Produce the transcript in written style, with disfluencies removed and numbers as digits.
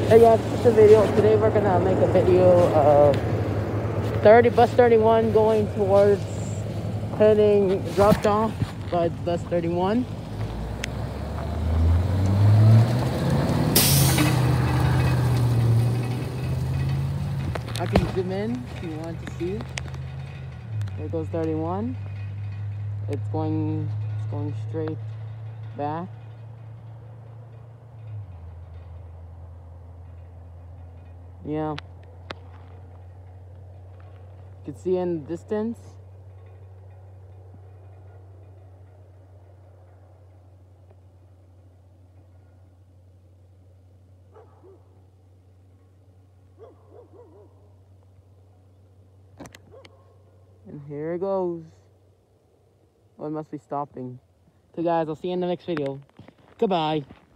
Hey guys, it's a video. Today we're gonna make a video of bus 31 going towards heading dropped off by bus 31. I can zoom in if you want to see. There goes 31. It's going straight back. Yeah. You can see in the distance. And here it goes. Oh, it must be stopping. Okay guys, I'll see you in the next video. Goodbye.